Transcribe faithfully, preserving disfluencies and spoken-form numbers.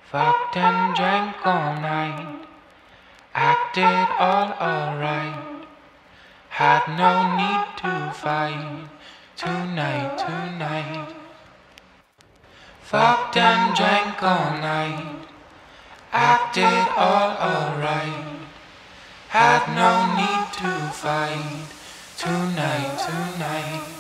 Fucked and drank all night, acted all alright. Had no need to fight tonight, tonight. Fucked and drank all night, acted all alright. Had no need to fight tonight, tonight.